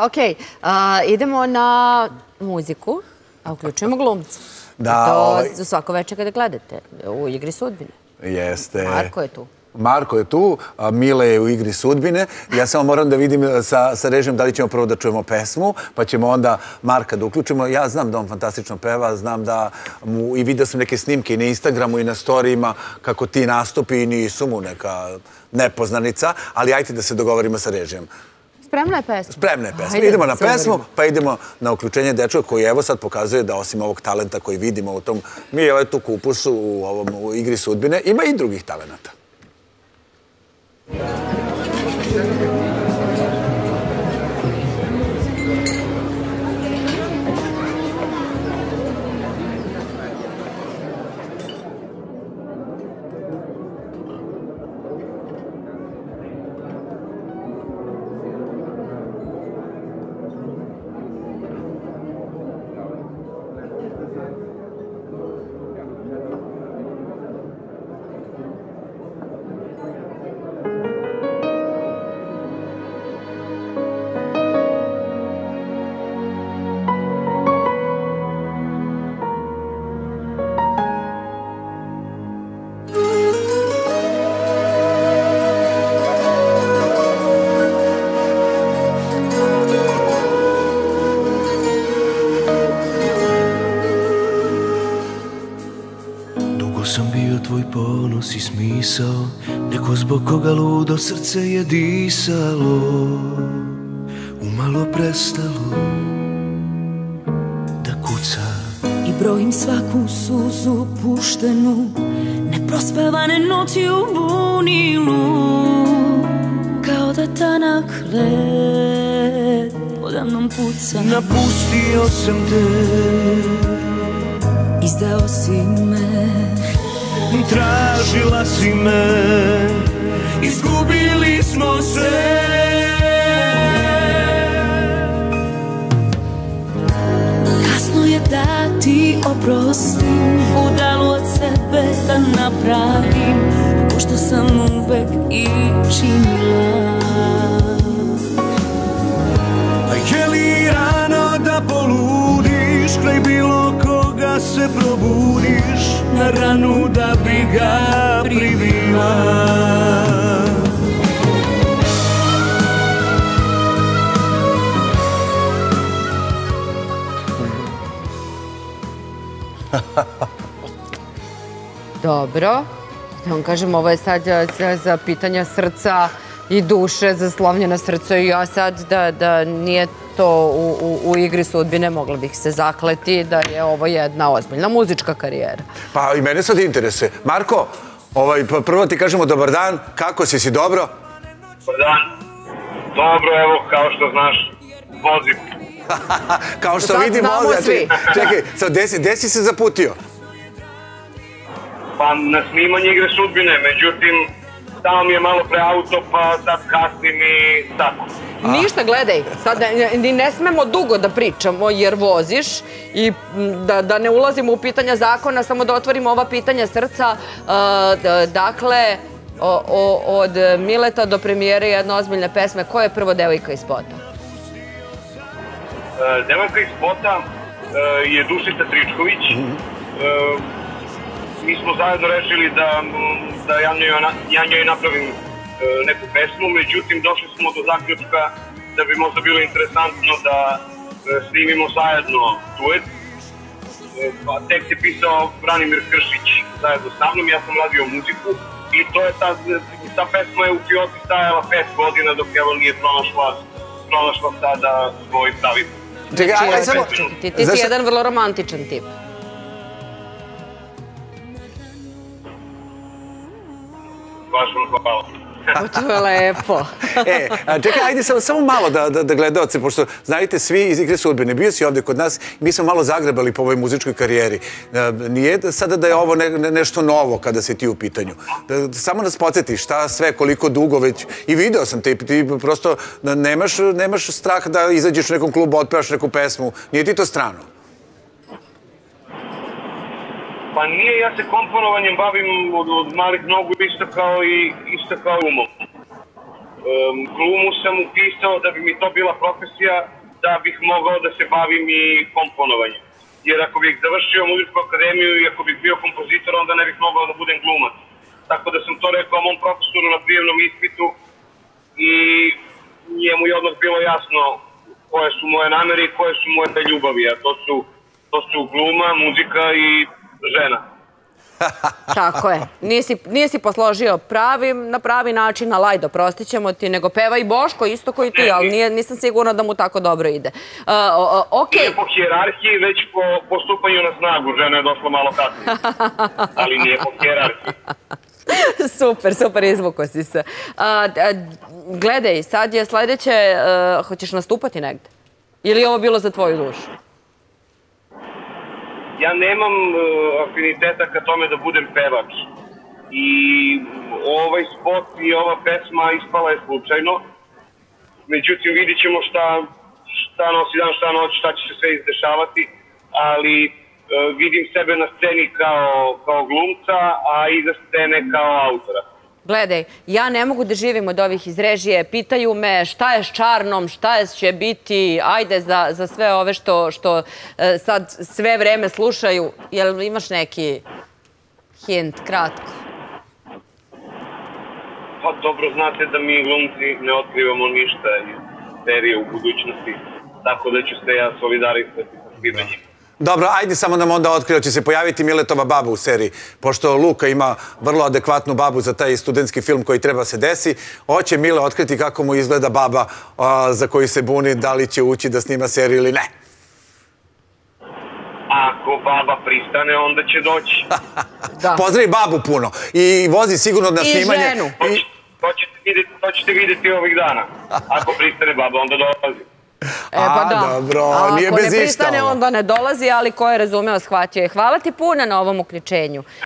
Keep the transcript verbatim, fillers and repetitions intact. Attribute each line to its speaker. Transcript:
Speaker 1: Ok, idemo na muziku, a uključujemo glumca. To za svako večer kada gledate u Igri sudbine.
Speaker 2: Jeste.
Speaker 1: Marko je tu.
Speaker 2: Marko je tu, a Mile je u Igri sudbine. Ja samo moram da vidim sa režijom da li ćemo prvo da čujemo pesmu, pa ćemo onda Marka da uključimo. Ja znam da on fantastično peva, znam da mu, i vidio sam neke snimke i na Instagramu i na storijima kako ti nastupi i nisu mu neka nepoznanica, ali ajte da se dogovorimo sa režijom.
Speaker 1: Spremna je pesma.
Speaker 2: Spremna je pesma. Idemo na pesmu, pa idemo na uključenje dečka koji evo sad pokazuje da osim ovog talenta koji vidimo u tom, mi je ovaj tu kupusu u ovom Igri sudbine, ima i drugih talenata.
Speaker 3: I smisao, neko zbog koga ludo srce je disalo, umalo prestalo da kuca.
Speaker 4: I brojim svaku suzu puštenu, neprospevane noći u bunilu, kao da tanak led odavnom puca.
Speaker 3: Napustio sam te,
Speaker 4: izdao si me,
Speaker 3: tražila si me, izgubili smo se.
Speaker 4: Kasno je da ti oprostim, budalu od sebe da napravim, pošto sam uvek i činila.
Speaker 3: A je li rano da poludiš, kraj bilo koga se probudiš, na ranu da bi ga privila.
Speaker 1: Dobro. Da vam kažem, ovo je sad za pitanja srca i duše, za slomljeno srce i ja sad da nije to u Igri sudbine, mogla bih se zakleti da je ovo jedna ozbiljna muzička karijera.
Speaker 2: Pa i mene sad interesuje. Marko, prvo ti kažemo dobar dan, kako si, si dobro?
Speaker 5: Dobar dan. Dobro, evo, kao što znaš, vozim.
Speaker 2: Kao što vidim ovdje. Čekaj, gde si se zaputio?
Speaker 5: Pa na snimanje Igre sudbine, međutim, tamo mi je malo pre auto, pa sad kasnim i tako.
Speaker 1: Ništa, gledaj, sad ne smemo dugo da pričamo jer voziš i da ne ulazimo u pitanja zakona, samo da otvorimo ova pitanja srca. Dakle, od Mileta do premijere jedne ozbiljne pesme, ko je prvo devojka iz spota?
Speaker 5: Devojka iz spota je Dušica Tričković. Mi smo zajedno rešili da ja njoj napravim neku pesmu, međutim došli smo do zaključka da bi možda bilo interesantno da snimimo zajedno duet. Tekst je pisao Branimir Kršić zajedno sa mnom, ja sam radio muziku i to je ta pesma je u fioci stajala pet godina dok evo nije pronašla sada svoj pravi put.
Speaker 1: Ti si jedan vrlo romantičan tip.
Speaker 5: Baš vam hvala.
Speaker 1: To je lepo.
Speaker 2: Čekaj, ajde samo malo da gledalce, pošto znajte svi iz Igre sudbine, bio si ovdje kod nas i mi smo malo zagrebali po ovoj muzičkoj karijeri. Nije sada da je ovo nešto novo kada si ti u pitanju. Samo nas podsjeti šta sve, koliko dugo već, i video sam te, ti prosto nemaš strah da izađeš u nekom klubu, otpevaš neku pesmu, nije ti to strano?
Speaker 5: Pa nije, ja se komponovanjem bavim od malih nogu isto kao i umom. glumu sam upisao da bi mi to bila profesija, da bih mogao da se bavim i komponovanjem. Jer ako bih završio muzičku akademiju i ako bih bio kompozitor, onda ne bih mogao da budem glumac. Tako da sam to rekao mom profesoru na prijemnom ispitu i njemu je odmah bilo jasno koje su moje namere i koje su moje ljubavi, a to su, to su gluma, muzika i žena.
Speaker 1: Tako je. Nisi, nisi posložio pravi, na pravi način, ali ajde, oprostit ćemo ti, nego peva i Boško, isto koji ti, ali nije, nisam sigurna da mu tako dobro ide. Uh, okay.
Speaker 5: Nije po hijerarhiji, već po postupanju na snagu. Žena je došla malo kasnije, ali nije po hijerarhiji.
Speaker 1: Super, super, izvuko si se. Uh, gledaj, sad je sledeće, uh, hoćeš nastupati negde? Ili je ovo bilo za tvoju dušu?
Speaker 5: Ja nemam uh, afiniteta ka tome da budem pevač. I ovaj spot i ova pesma ispala je slučajno. Međutim, vidit ćemo šta, šta nosi dan, šta noć, šta će se sve izdešavati. Ali uh, vidim sebe na sceni kao, kao glumca, a iza scene kao autora.
Speaker 1: Gledaj, ja ne mogu da živim od ovih iz režije. Pitaju me šta je s Čarnom, šta je će biti, ajde za, za sve ove što, što e, sad sve vreme slušaju. Jel imaš neki hint, kratko?
Speaker 5: Pa dobro, znate da mi glumci ne otkrivamo ništa iz serije u budućnosti, tako da ću se ja solidarisati sa svima njima.
Speaker 2: Dobro, ajde samo nam onda otkrio, će se pojaviti Miletova baba u seriji, pošto Luka ima vrlo adekvatnu babu za taj studentski film koji treba se desi. Hoće Mile otkriti kako mu izgleda baba a, za koju se buni, da li će ući da snima seriju ili ne.
Speaker 5: Ako baba pristane, onda će doći.
Speaker 1: Da.
Speaker 2: Pozdravi babu puno i vozi sigurno na snimanje.
Speaker 1: I ženu.
Speaker 5: To, će, to, ćete vidjeti, to ćete vidjeti ovih dana. Ako pristane baba, onda dolazi.
Speaker 1: E, pa da.
Speaker 2: A, dobro, nije bez
Speaker 1: Ako ne
Speaker 2: ista
Speaker 1: pristane,
Speaker 2: ovo.
Speaker 1: onda ne dolazi, ali ko je razumeo, shvatio je. Hvala ti puno na ovom uključenju.